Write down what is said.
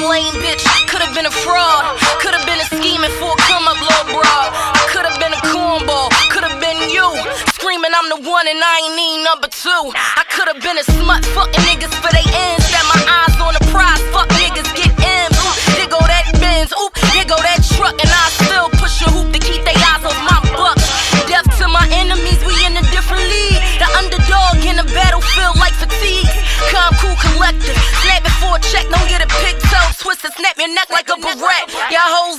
lame bitch, could've been a fraud, could've been a scheming for a come up little broad. I could've been a cornball, could've been you, screaming I'm the one and I ain't need number two. I could've been a smut, fucking niggas for they ends, set my eyes on the prize, fuck niggas get M's. Oop, there go that Benz, oop, there go that truck, and I still push a hoop to keep they eyes off my buck. Death to my enemies, we in a different league. The underdog in the battlefield like fatigue. Calm, cool, collective, snap it for a check, don't get a pigtail twisted, snap your neck like a barrette. Y'all hoes